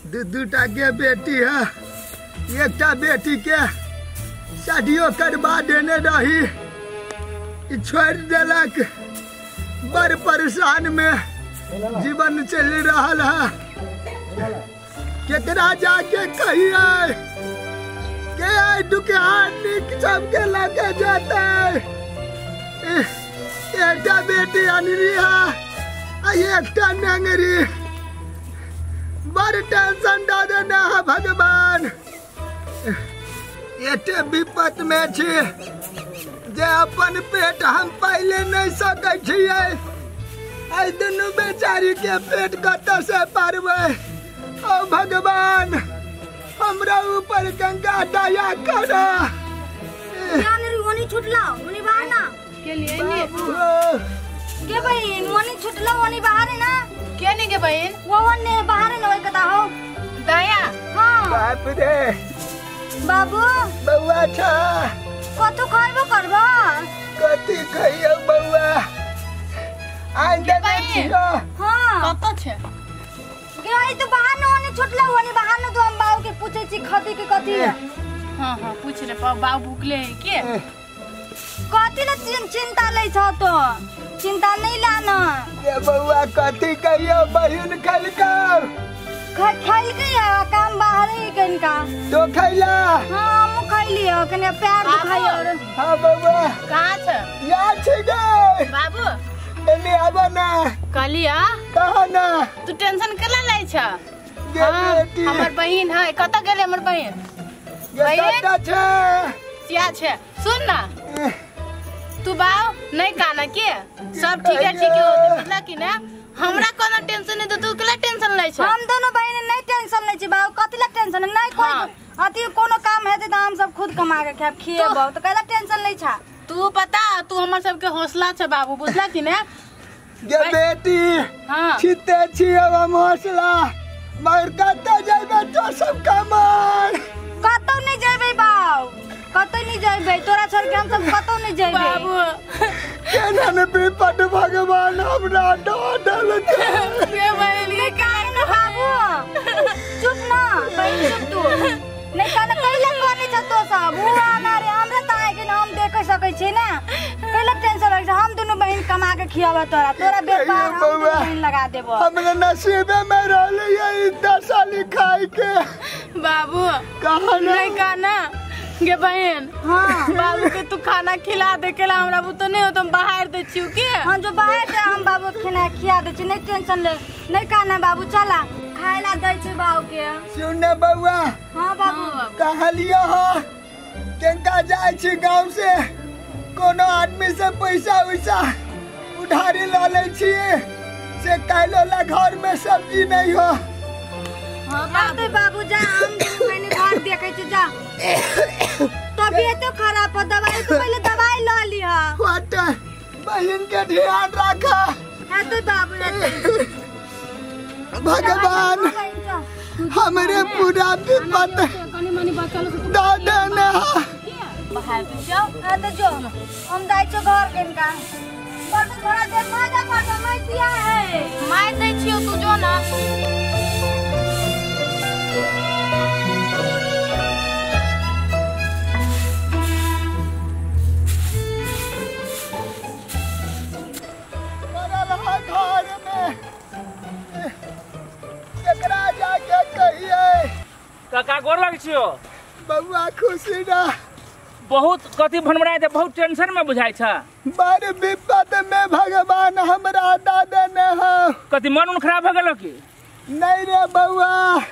दूटा के बेटी है, एकटा बेटी के शादियों करवा देने रही, छोड़ देलक। बड़ परेशान में जीवन चल रहा है। केकरा जाके कहिए के दुकान सबके लगे जाता है। एकटा बेटी अनरी है, एकटा नंगरी। बड़ टेंशन डाल देना है भगवान। एते विपत में छी जे अपन पेट हम पहले नहीं सकै छियै। आई दुनू बेचारी के पेट कतऽ से पारबै। ओ भगवान हमरा ऊपर गंगा दया कर। यानी वनी छुटला वनी बाहर ना के लिए ने के बहन वनी छुटला वनी बाहर है ना के नहीं के बहन वो वनी बाहर है ना वही कथा हो दया। हां बाप रे बाबू बउआ छा कतो खाइबो करबो कथी खइयो बउआ आइ देने छियो। हां कतो छे के तो बाहर न वनी छुटला वनी बाहर न तो हम बाबू के पूछे छी खती के कथी है। हां हां पूछ रे बाबू भूखले है के कथी ल चिंता लै छ तो चिंता नहीं लाना। ये बउआ कथी कहियो बहिन खलका खाइल के काम बाहर ही कनका तो खैला। हां मु खइली हो कने पैर दुखाई और हां बउआ कहां छ या छी गे बाबू एने आबो ना कलिया कहा ना तू टेंशन केला लै छ। गे बेटी हमर बहिन है कत गेले हमर बहिन ये कतऽ छै सिया छे सुन ना तू बाऊ नहीं काना के सब ठीक है मतलब कि ना हमरा कोनो टेंशन नहीं तो तू केला टेंशन लै छ। हम दोनों बहिन नहीं टेंशन लै छी बाबू कथि ला टेंशन नहीं कोई अति कोनो काम हेते त हम सब खुद कमा के खाब खिएबो त कैला टेंशन लै छ। तू पता तू हमर सब के हौसला छ बाबू बुझला कि ना गे बेटी। हां छिते छी हम हौसला मगर कतऽ जेबै तो सब कमार कतौ नहीं जेबै बाऊ कतौ नहीं जेबै तोरा छोड़ के हम सब कतौ नहीं जेबै बाबू केना ने विपद भगवान हमरा डाल के के बहिनी कान न बाबू चुप ना बहिन चुप तू नहीं कान कैला कोनी छ तो सब हुआ ना रे हमरा त आइ के हम देख सकै छी ना कैला टेंशन लग हम दोनों बहिन कमा के खियाबा तोरा व्यापार हम बहिन लगा देबो। हमरा नसीबे में रहले ये 10 साल खाई के बाबू कहा नहीं खाना गे बहन। हां बाबू के तू खाना खिला दे केला हमरा वो तो नहीं हो तुम बाहर दे छियो के हां जो बाहर से हम बाबू खाना खिया दे छी नहीं टेंशन ले नहीं खाना बाबू चला खाइला दै छी बाबू के। सुन ना बउआ। हां बाबू कहलियो हो केंका जाय छी गांव से कोनो आदमी से पैसा वैसा उधारी ल ले छी से काइलो ला घर में सब्जी नहीं हो। हां बाबू जा हम मैंने घर देखे छी जा तबीयत तो खराब हो दवाई तो पहले दवाई ला लिया हट बहन के ध्यान रखा है तो बाबू भगवान हमारे पूरा विपत दादा ने बाहर दे जाओ है तो जो हम जाय छ घर केनका बट थोड़ा देर मजा कर मैं दिया है मार दे छियो तू जो ना घर में केकरा जाके कहिए काका गोर लग छियो बउआ खुशी ना बहुत कथी भनमराय छै बहुत टेंशन में बुझाय छ बड़ विपत में भगवान हमरा दादा ने हो। कथी मन उन खराब भ गेलो की नहीं रे बउआ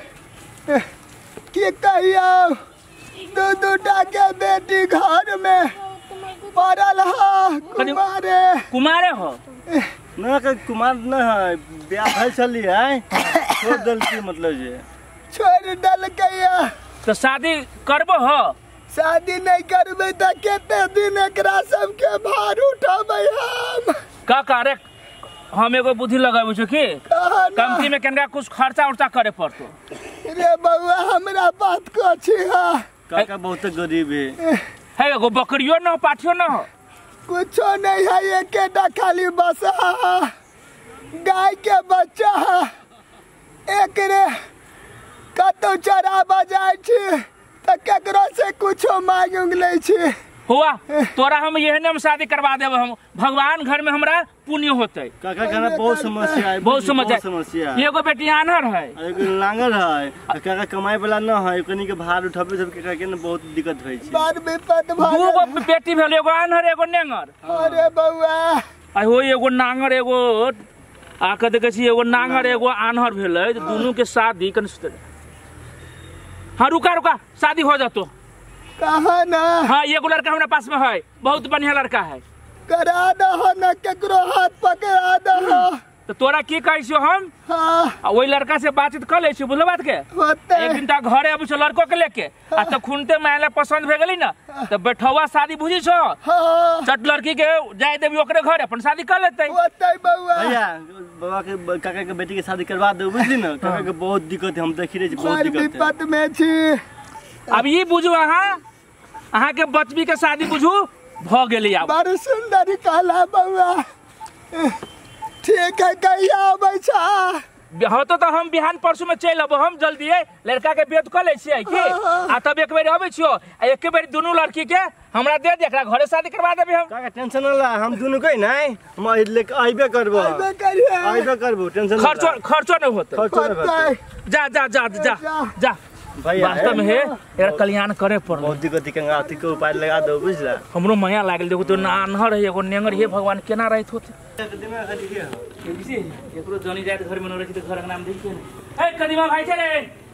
की कहियो दूटा के बेटी घर में पड़ल है कुमारे हो ना के कुमार न है ब्याह भइल छली है छोड़ दल की मतलब जे छोड़ दल के तो शादी करबो हो शादी नहीं करबे त केते दिन एकरा सब के भार उठाबे हम काका रे हम एगो बुद्धि लगाबे छु की कमती में केनका कुछ खर्चा उर्चा करे पड़तो रे बउआ हमरा बात को छी काका बहुत गरीब है एगो बकरियो न पाठियो न हो कुछो नहीं है एकेटा खाली बस गाय के बच्चा एक रे केकरो चरा बजाय छी त केकरो से कुछो मांग उंग ले छी हुआ तोरा हम यही में शादी करवा देब हम भगवान घर में हमरा पुण्य होते काका खाना बहुत समस्या है बहुत समस्या है एगो बेटी आनर है एगो लांगर है काका कमाई वाला न है कनी के भार उठाबे सब काका के न बहुत दिक्कत होई छै बार विपद भाई दूगो बेटी भेल एगो आनर एगो नेंगर अरे बउआ आई हो एगो नांगर एगो आके देखे छी एगो नांगर एगो आनर भेलै दोनों के शादी कन हाँ रुका शादी हो जातो कहा ना हाँ एगो लड़का हमारे पास में है बहुत बढ़िया लड़का है करा दहो न केकरो हाथ पकड़ा दहो तो तोरा की कहै छियो हम हाँ वही लड़का से बातचीत कर ले छी बुझल बात के होते एक दिन तक घरे अबै छो लड़को के लेके आ तो खुनते मायले पसंद भे गेली ना तो बैठवा शादी बुझी छो हाँ चट लड़की के जाय देबी ओकरे घर अपन शादी कर लेते होते बउआ भैया बाबा के काका के बेटी के शादी करवा दो बुझली ना काका के बहुत दिक्कत है हम देख रहे छी बहुत बड़ दिक्कत है विपद में छी अब ये बुझू अहाँ के बचबी के शादी बुझू भ गेली आब बड़ सुंदर कहला बउआ ठीक है कहिया आबै छा होतो तो हम बिहान परसों में चल अबो हम जल्दी लड़का के वेट कर ले छियै की आ तब एक बेर अबै छियो आ एक बेर दोनों लड़की के हमरा दे दे एकरा घरे शादी करवा देबे हम काका टेंशन न ला हम दोनों कहि नहीं हम लेके आइबे करबो आइबे करिए आइबे करबो टेंशन खर्चो नहीं होते होते जा जा जा जा जा भैया वास्तव में है एकरा कल्याण करे पड़ल बहुत दिक्कत के अथी के उपाय लगा दो बुझला हमरो माया लागल देखो तो नानहर है एगो नेंगर हे भगवान केना रहत होते दिमाग खाली के किसी एकरो जनी जात घर में न रही तो घर के नाम देखिए ए कदीमा भाई रे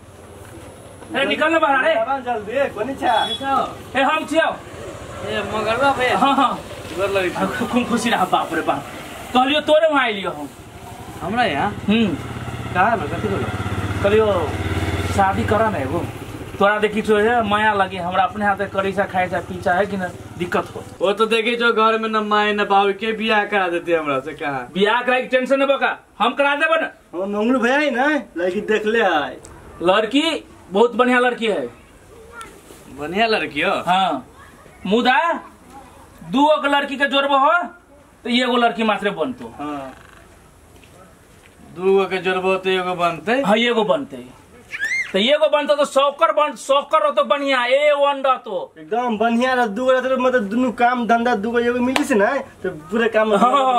ए निकल न बाहर रे आवाज जल्दी कोनी छा ए हम छियो ए मगरवा भैया हां हां गोर लगे खूब खुशी रहा बाप रे बाप कहलियो तोरे वहां आइलियो हम हमरा यहाँ कहाँ में कथी बोलो कहलियो शादी करा ना एगो तोरा देखी तो है माया लगे हमरा अपने हाथे करी सा खाए सा पीछा है कि ना दिक्कत हो वो तो देखे जो घर में न माए न बाबू के बियाह करा देते हमरा से कहा बियाह कराई टेंशन न बका हम करा देब ना हम मंगलू भैया ही ना लड़की देख ले आए लड़की बहुत बढ़िया लड़की है बढ़िया लड़की हो हाँ मुदा दूगो के लड़की के जोड़बो हो तो एगो लड़की मात्र बनतो हां दूगो के जोड़बो तो एगो बनते हाँ एगो बनते तो एगो बनतो तो सौकर हो तो बढ़िया A1 रहतो एकदम बढ़िया रह दूगो रह मतलब दोनों काम धंधा दूगो एगो मिली से ना तो पूरे काम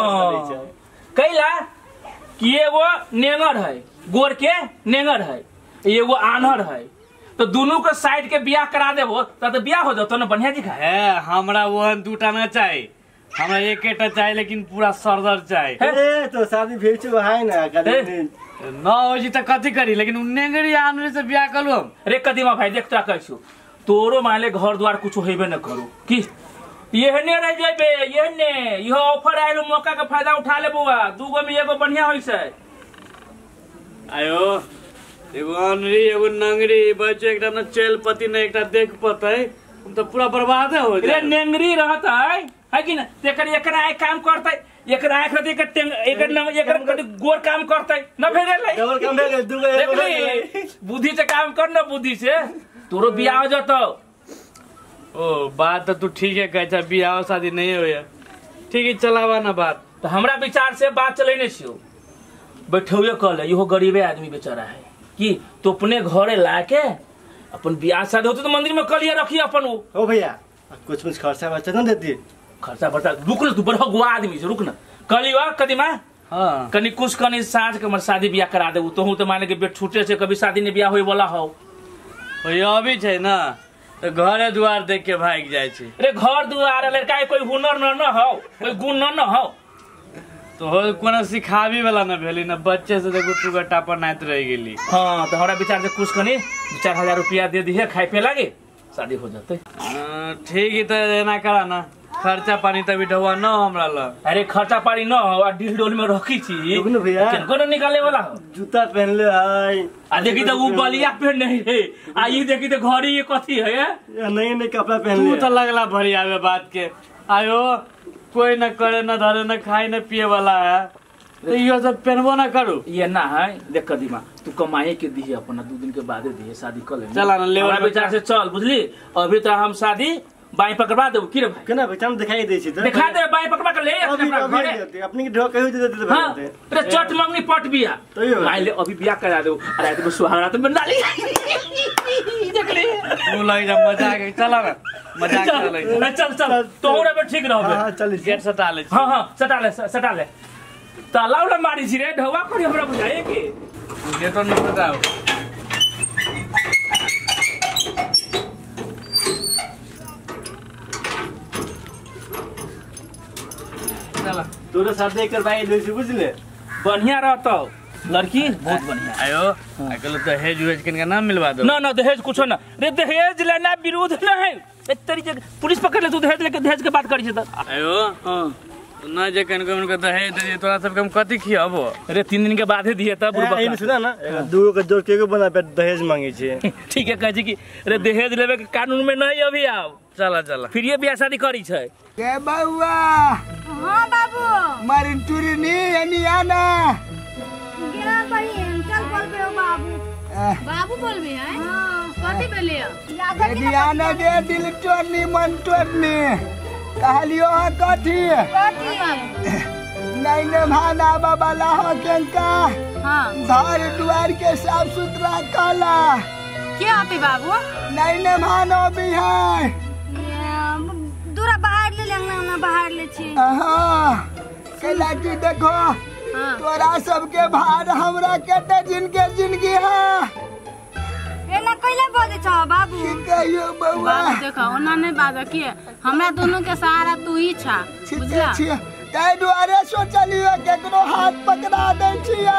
कैला कि एगो नेंगर है गोर के नेंगर है एगो आनर है तो दोनों के साइड के बियाह करा देबो तो बियाह हो जातो ना बढ़िया जी है हमरा वो दूटा ना चाहिए हमरा एकेटा चाहिए लेकिन पूरा सरदर चाहिए ए तो शादी भेज है ना कल न हो जी तो कथी करी लेकिन नेंगरी आनरी से बियाह करू हम रे कदीमा भाई देख तोरा कहै तोरो माले घर द्वार कुछ हेबे न करू की येहने रह जेबे येहने इहो ऑफर आइलो मौका के फायदा उठा ले बुआ दूगो में एगो बढ़िया होई छै आयो एगो आनरी एगो नंगरी बच्चे एकटा न चल पति न एकटा देख पतै हम तो पूरा बर्बाद हो रे नेंगरी रहत है कि न तेकर एकरा एक काम करतै एकरा आंख रहते एकर गोर काम करतै न भेले डबल काम भेल दूगो एगो बुद्धि से काम कर न बुद्धि से तोरो बियाह हो जतो ओ बात तो तू ठीक है कहता बियाह शादी नहीं हो ठीक है चलावा ना बात तो हमरा विचार से बात चलेने छियो बैठौए कहले इहो गरीबे आदमी बेचारा है कि तो अपने घरे लाके अपन बियाह शादी होते तो मंदिर में कलिए रखी अपन ओ भैया कुछ खर्चा बचा न देती खर्चा बर्चा रुक न तू बड़ा गुआ आदमी से रुक न कलियो कदीमा हां कनी कुछ कनी साँझ के हमर शादी बियाह करा देबू तोहू तो माने के बेट छूटे से कभी शादी ने बियाह होय वाला हो अभी छै ना तो घरे दुआर देख के भाग जाय छै रे घर दुआर लड़का कोई हुनर न हो कोई गुण न हो तो हो कोनो सिखावी वाला न भेली न बच्चे से देखो टुगा टापर नात रह गेली हां तो हमरा विचार से कुछ कनी 4,000 रुपया दे दिए खाए पे लागे शादी हो जाते ठीक है तो एना करा ना खर्चा पानी तभी ढवा न हमरा ल अरे खर्चा पानी न हो आ ढील डोल में रखी छी रुक न भैया केनको न निकाले वाला हो जूता पहन ले है आ देखी तो वो बलिया पहन नहीं रे आ ई देखी तो घड़ी ये कथी है नए नए कपड़ा पहन तू ले तो लगला भरी आवे बात के आयो कोई न करे न धरे न खाए न पिए वाला है तो यो सब पहनबो न करू ये ना है देख कदीमा तू कमाए के दिए अपना 2 दिन के बाद दिए शादी कर ले चला न ले हमरा विचार से चल बुझली अभी तो हम शादी बाई पकड़वा देबो की रे भाई केना पहचान दिखाई दै छै त दिखा दे बाई पकड़वा के ले अभी अपना भाई घरे देते अपनी के ढो कहियो दे हां रे चट मंगनी पट बिया तैयो भाई ले अभी बिया करा दो अरे तो सुहागरा तो बना ली देख ले तू लई जा मजाक चल ना मजाक चल चल चल तोहरा पे ठीक रहबे हां चल गेट सटा ले हां सटा ले तालाव मारी छी रे ढवा करी हमरा बुझाए के ये तो नहीं बताओ चला तोरे साथ देख कर भाई दोस्त बुझले बढ़िया रहतो लड़की बहुत बढ़िया आयो अकल दहेज वेज किनका नाम मिलवा दो ना दहेज कुछो ना रे दहेज लेना विरोध ना है एक तरीके पुलिस पकड़ ले तू दहेज लेके दहेज के बात करी छ त आयो हां ना जे कनको उनको दहेज दे तोरा सब हम कथि खियाबो अरे 3 दिन के बाद ही दिए तब इन सुना ना दूगो के जोड़ के बना पे दहेज मांगे छे ठीक है कह छी कि रे दहेज लेवे के कानून में नहीं अभी आओ चला फिर ये बियाह शादी करी छै के बउआ हाँ बाबू मारी टुरनी एनी आना गिरा बहिन चल बोल पे बाबू बाबू बोलबी है हाँ कथी बोलियो याद है एनी आना दे दिल टोरनी मन टोरनी कहलियो है कथी कथी नहीं ने भाना बाबा लाहो केंका हाँ घर द्वार के साफ सुथरा कला क्या आपे बाबू नहीं ने भानो भी है दूरा बाहर ले लेंगे ना बाहर ले छी हाँ कैला की देखो हाँ तोरा सबके भार हमरा केते जिंदगी है एना कैले बोले छ बाबू की कहियो बउआ बाबू देखो ओना नहीं बात की हमरा दोनों के सहारा तू ही छा बुझला छिया ताहि दुआरे सोचलियो केकरो हाथ पकड़ा दै छियो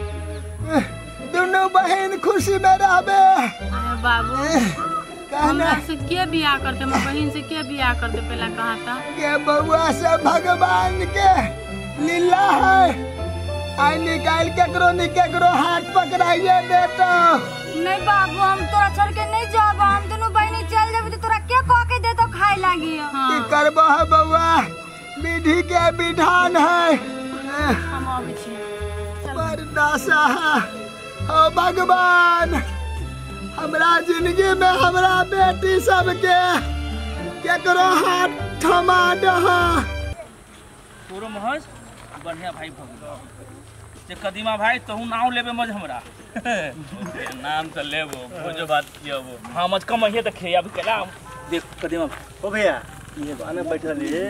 दुनू बहिन खुशी में रहबे अरे बाबू कहना हमरा से के बियाह करते मैं बहन से के बियाह करते पहला कहा था के बउआ से भगवान के लीला है आई निकाल केकरो हाथ पकड़ाइए देता नहीं बाबू हम तोरा छोड़ के नहीं जाब हम दोनों बहनी चल जाबे तो तोरा के कह के दे तो खाए लागी की करबो है बउआ विधि के विधान है हम आबै छी बरदासा हो भगवान हमरा जिंदगी में हमरा बेटी सबके केकरो हाथ थमा दहा पूरो महज बढ़िया भाई भगवा जे कदीमा भाई तहू नाव लेबे मज हमरा नाम तो लेबो खोजो बात कियाबो हां मज कम है त खे अब केला देख कदीमा ओ भैया ये आने बैठल है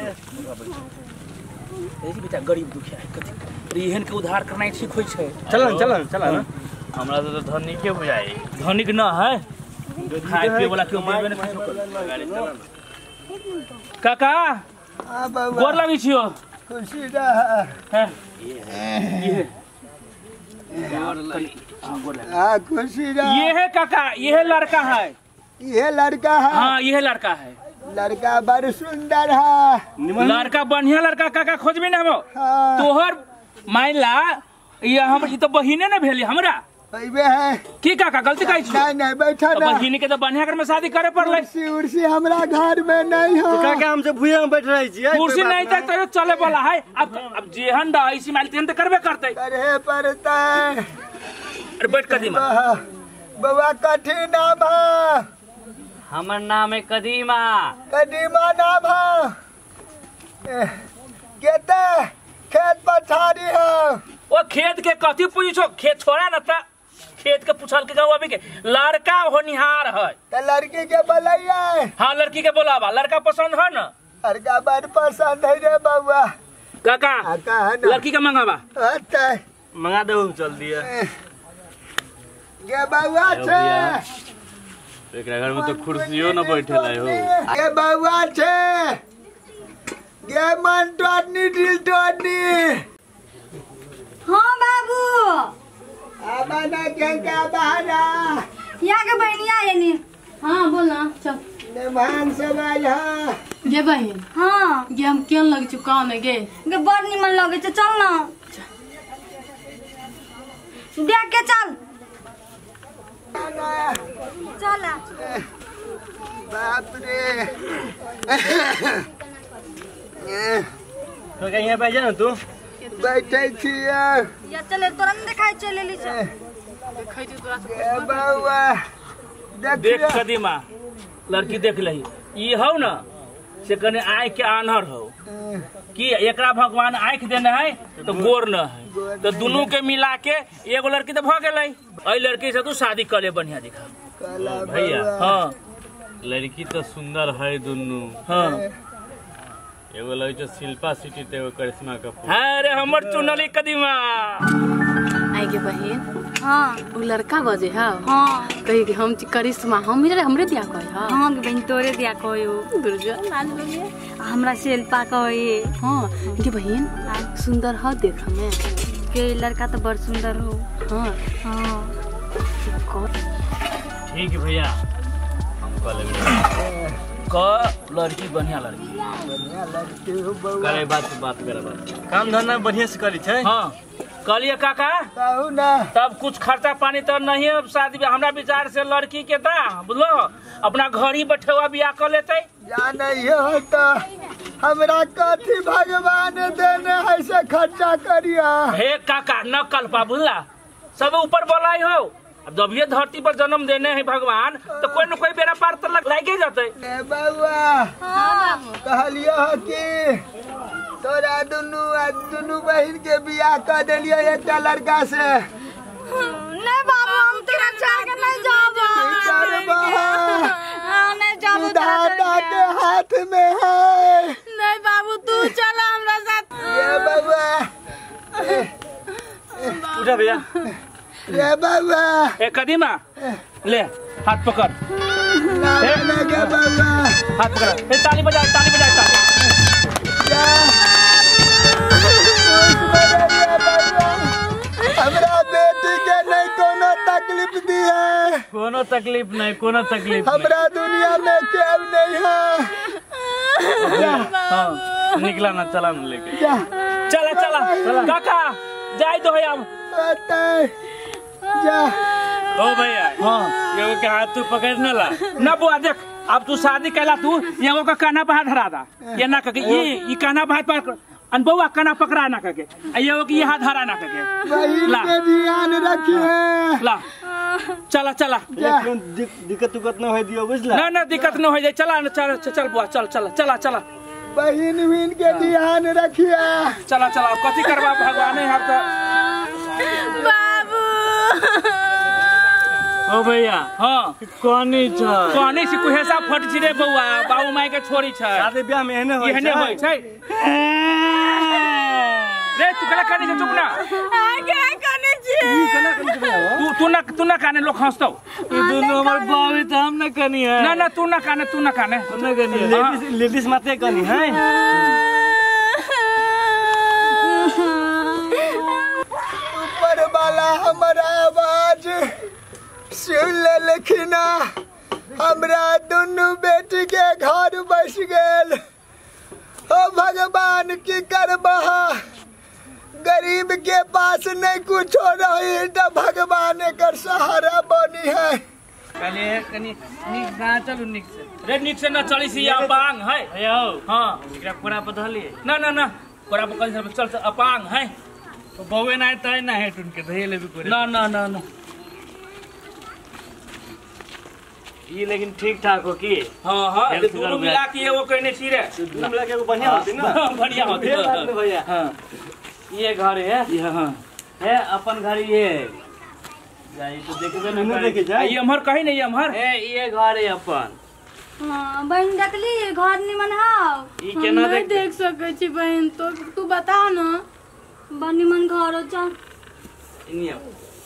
ऐसे बेटा गरीब दुखिया है कथि एहन के उद्धार करना ठीक होय छै चल ना हमरा तो धनी के बुझाई धनिक न है खाए पिए वाला क्यों देबे न कुछो गाड़ी चल काका आ बउआ गोर लगी छियो खुशी रह हैं आ खुशी रह ये है काका ये है लड़का है ये लड़का है हाँ ये है लड़का है लड़का बड़ सुंदर है लड़का बढ़िया लड़का काका खोजबी ना हम हाँ तोहर माइला ये हम ई तो बहिने न भेली हमरा अइबे है की काका गलती कहि छी नहीं बैठा ना बहिनी के तो बढ़िया घर में शादी करे पड़ले उर्सी हमरा घर में नहीं हो काका हमसे भुइया में बैठ रही छी कुर्सी नहीं तक तो चले वाला है अब जेहन दा इसी माइल तेहन तो करबे करते करे पड़ता अरे बैठ कदीमा बउआ कथी नाम है हमर नाम है कदीमा कदीमा नाम है केते खेत पछाड़ी है ओ खेत के कथी पूछो खेत छोड़ा न त खेत के पूछल के जाऊ अभी के लड़का होनिहार है तो लड़की के बोलैया हाँ लड़की के बोलावा लड़का पसंद है न लड़का बड़ पसंद है रे बउआ काका आता है ना लड़की का मंगावा आता है मंगा दे चल दिया के बउआ छे एकरा घर में तो कुर्सियो न बैठल है हो के बउआ छे के मन टोटनी दिल टोटनी हाँ बाबू आबा ना केंका बहाना यहाँ के बहनिया है नी हाँ बोल ना चल मेहमान सब आयल है गे बहन हाँ गे हम केन लगे छु काम में गे गे बड़ निमन लगे छै चल ना देख के चल चल बाप रे तो यहाँ पे जा ना तू बैठे छियै या चले तुरंत दिखाई चले ली छै देखै छी तोरा से के बउआ देख देखियो कदीमा लड़की देख लही ई हौ न से कने आँख के आन्हर हो कि एकरा भगवान आँख देने है तो गोर न है, तो दोनों के मिला के एगो लड़की तो भ गेलै। अई लड़की से तू शादी कर ले बढ़िया दिखा। भैया हाँ लड़की तो सुंदर है दोनों। हाँ एगो लड़की शिल्पा सिटी ते एगो करिश्मा कपूर। अरे हमर चुनली कदीमा। आई के बहन हाँ वो लड़का बजे है हाँ कही कि हम करिश्मा हमरे दिया कहे है। हाँ बहन तोरे दिया कहो दुर्गा लाल लगे हमरा शिल्पा कहे। हाँ के बहन सुंदर है देख में के लड़का तो बड़ सुंदर हो। हाँ हाँ ठीक है भैया हम कल क लड़की बढ़िया लड़की करे बात करे बात। काम धंधा बढ़िया से करी छै। हाँ कहलिए काका कहू ना तब कुछ खर्चा पानी तो नहीं है शादी में। हमरा विचार से लड़की के दा बुझलो अपना घर ही बैठे हुआ बियाह कर लेते। जा नहीं हो तो हमरा कथी भगवान देने है से खर्चा करिया। हे काका न कल्पा बुझला सब ऊपर बोलाई हो। अब जब ये धरती पर जन्म देने हैं भगवान तो कोई न कोई बेरा पार तो लागे जाते। ए बउआ कहलियो हो कि तोरा दुनू बहिन के बियाह कर दिलियो एक लड़का से। नहीं बाबू हम तेरा चाह के नहीं जाबो। नहीं जाबो दादा के हाथ में है। नहीं बाबू तू चल हमरा साथ। ये बउआ उठा भैया। ये बउआ ए कदीमा ले हाथ पकड़ के बउआ हाथ पकड़। ए ताली बजा ताली। हमरा बेटी के नहीं कोनो तकलीफ दी है। कोनो तकलीफ नहीं कोनो तकलीफ हमरा दुनिया में केव नहीं है। हाँ निकला ना चला ना लेके जा चला काका जाई दो है अब। जा ओ भैया हाँ एगो के हाथ तू पकड़ न ला। न बुआ देख अब तू शादी कैला तू ये का काना बाहर धरा दा ये ना कके ये काना बाहर पर अनबुआ काना पकड़ा ना कके ये हाथ धरा ना कके बहिन ला के ध्यान रखिए। ला चला दिक्कत उक्कत न हो दियो बुझला। ना दिक्कत न हो जाए। चल बुआ चल बहिन बहिन के ध्यान रखिए। चला कथी करबा भगवान है तो। बाबू ओ भैया हाँ कहानी छ कहने से कुहेसा फट छी रे बउआ बाबू माई के छोड़ी छै। शादी ब्याह में एहने होय एहने होय छै रे तू कला काने से चुप ना। क्या करने छी तू ना काने लोग हंसतो। तू दोनों हमर बावी तो हम न कनी है ना तू ना काने न कनी है। लेडीज माते कनी है। ऊपर वाला हमारा आवाज सुन ले लेकिन हमरा दुनू बेटी के घर बस गेल। ओ भगवान की करबा गरीब के पास नहीं कुछ रही तो भगवान कर सहारा बनी है। कनी निक ना चलू निक से रे निक से ना चली सी अपांग है। भैया हां एकरा पूरा बदली ना पूरा पकड़ चल अपांग है। तो बउए ना तय ना है उनके धैले भी करे ना ये लेकिन ठीक ठाक हो की। हाँ ये दोनों मिला के वो कहने छी रे दोनों मिला के बढ़िया होती ना। बढ़िया होती फिर बात में भैया। हां ये घर है हां है अपन घर ये जाई तो देखबे नहीं न देखे करे। जाए। ये अमहर कहीं नहीं अमहर है ये घर है अपन। हाँ बहन देखली घर निमन हाव। ई केना नहीं देख सके छी बहन तो तू बता ना। बड़ निमन घर हो जा। इनिया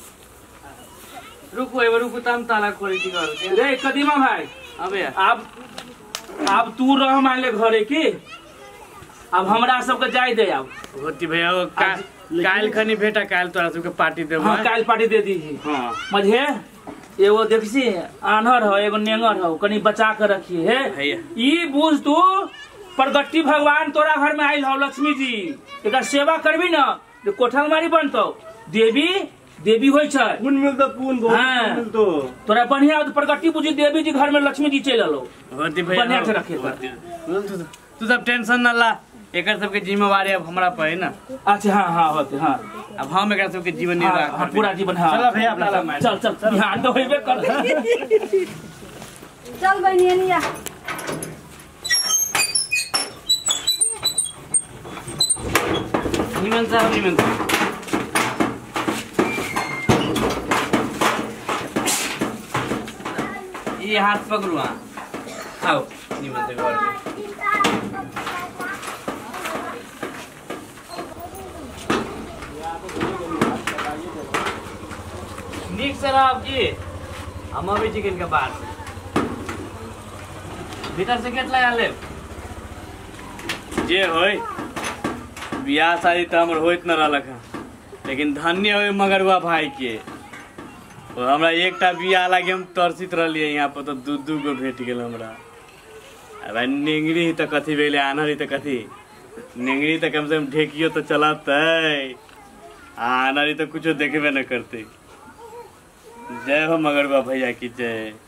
रुको तम ताला खोली थी घर के। रे कदीमा भाई अबे अब तू रह मान ले घरे की अब हमरा सबके जाय दे। अब होती भैया वो काल खनी भेटा काल तोरा सबके पार्टी देबो। हाँ काल पार्टी दे दी। हां मझे एगो देखसी आन्हर हो एगो नेंगर हो कनी बचा के रखिए है। ई बुझ तू प्रगति भगवान तोरा घर में आइल हो लक्ष्मी जी एकर सेवा करबी ना तो कोठलमारी बनतो देवी होय छै। पुन मिलतो पुन बहुत हाँ। मिलतो तोरा बढ़िया प्रगति बुझी देवी जी घर में लक्ष्मी जी चल आलो होती भैया बढ़िया से रखे तू सब टेंशन न ला। एकर सबके जिम्मेवारी अब हमरा पे है ना। अच्छा हाँ होते हाँ अब हम एकर सबके जीवन निर्वाह हाँ पूरा जीवन हाँ चलो भैया अपना चल ध्यान तो होइबे कर। चल बहनी निया निमन साहब निमन साहब ये हाथ पकड़ू आओ निमन से घर में नीक से रहब जी हम अभी चिकन के बाद भीतर से केट लगा ले जे होय बियाह शादी तो हमर होइत न रहलक हँ लेकिन धन्य होय मगरुआ भाई के हमरा एकटा बियाह लागे हम तरसित रहलियै यहाँ पर तो दू गो भेट गेल हमरा अब नेंगरी ही तो कथी भेले आनर ही तो कथी नेंगरी तो कम से कम ढेकियो तो चलाते आनर ही तो कुछो देखबे न करते जय हो मगरुआ भैया की जय।